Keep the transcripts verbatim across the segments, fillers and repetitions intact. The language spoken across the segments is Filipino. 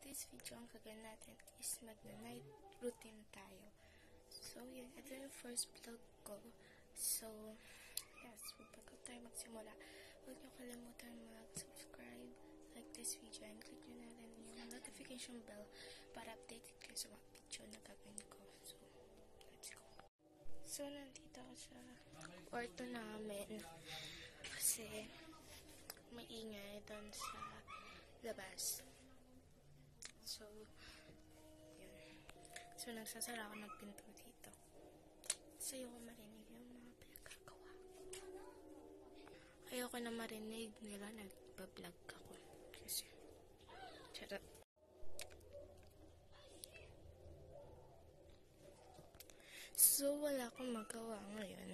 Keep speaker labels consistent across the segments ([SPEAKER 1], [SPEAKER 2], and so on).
[SPEAKER 1] today's video, ang gagawin natin is mag-night routine tayo. So, yun. Ito yung first vlog ko. So, yes. Bago tayo magsimula, huwag nyo kalimutan mag-subscribe, like this video, and click nyo na rin yung notification bell para updated kayo sa mga video na gagawin ko. So, let's go. So, nandito ako sa kwarto namin kasi maingay doon sa labas. So, yun. So, nagsasara ako ng pinto dito. So, ayoko marinig yung mga pinagkagawa. Ayoko na marinig nila nagpa-vlog ako. Kasi, charot. So, wala akong magawa ngayon.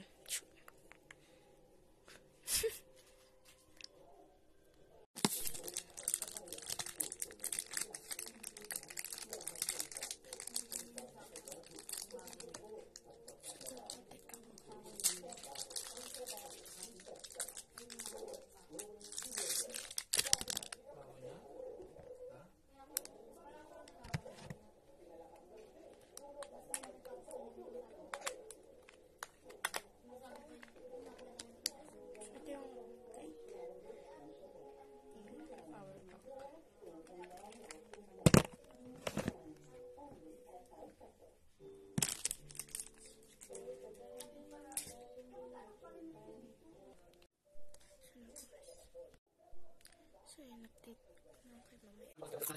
[SPEAKER 1] So, yun, update lang kayo mamaya.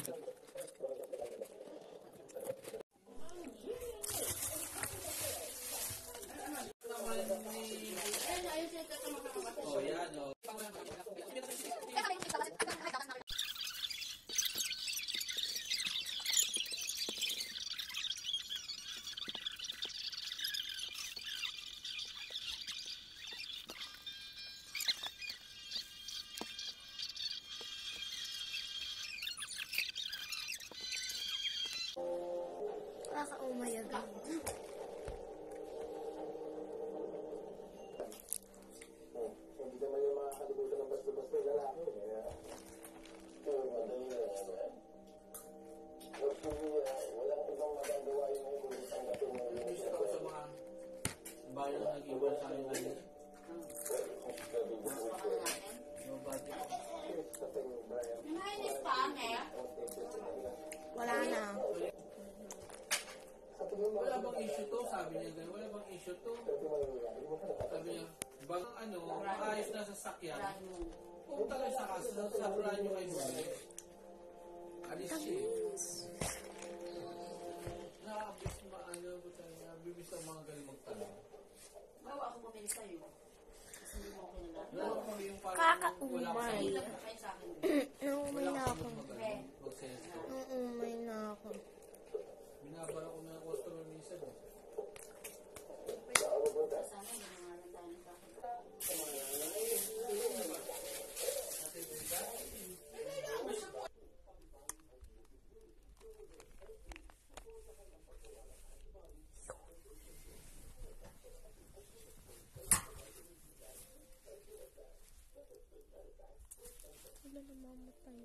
[SPEAKER 2] Oh, yan, oh.
[SPEAKER 1] Nakakaumaya ba?
[SPEAKER 3] Hindi naman yung mga kalibutan ng basta-basta yung lalaki. Kaya, ito, madali na yan. Walang ibang magagawa yung kalibutan na ito.
[SPEAKER 2] Gusto ko sa mga bayan na nag-iwan sa akin ngayon. Yung body ko.
[SPEAKER 1] Wala na.
[SPEAKER 2] Wala bang issue to? Sabi niya gano'n. Wala bang issue to? Sabi niya, bang ano, maayos na sa sakyan. Pumunta kayo sa kaso, sa plan nyo kayo bumili. Alis siya eh. Nakakabis maano ba tayo? Nakabibis ang mga galing magtanong.
[SPEAKER 4] Bawa ako bumili sa'yo. Kasi hindi mo ako nila.
[SPEAKER 2] Wala ko yung parang
[SPEAKER 1] Kakaumay.
[SPEAKER 4] Ilang na kayo sa akin.
[SPEAKER 1] Naumay na ako.
[SPEAKER 2] Mag-sense.
[SPEAKER 1] Naumay na ako.
[SPEAKER 2] Binabara ko na yung customer minsan.
[SPEAKER 4] Sana hindi mga nandaan pa.
[SPEAKER 1] Wala na mamatay.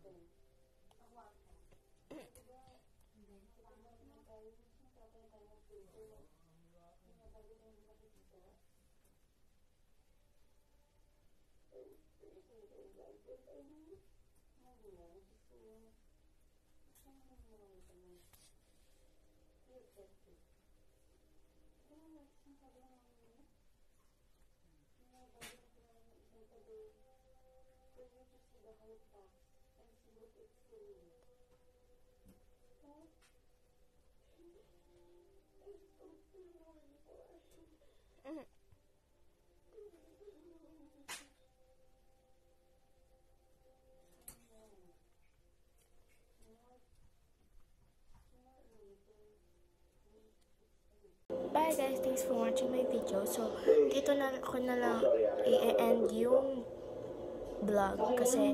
[SPEAKER 1] Mhm. Bye guys, thanks for watching my video. So, dito na ako na lang i-end yung vlog kasi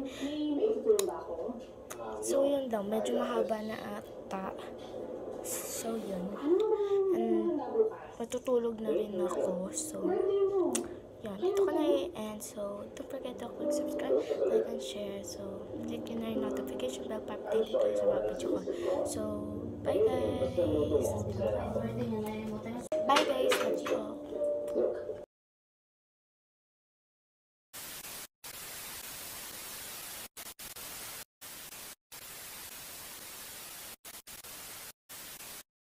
[SPEAKER 1] so yun lang, medyo mahaba na ata. So yun. And matutulog na rin ako. So, yun. Dito ko na i-end. So, don't forget to click subscribe, like, and share. So, click yun na yung notification bell para update kayo sa mga video ko. So, bye guys! Bye guys! Love you all.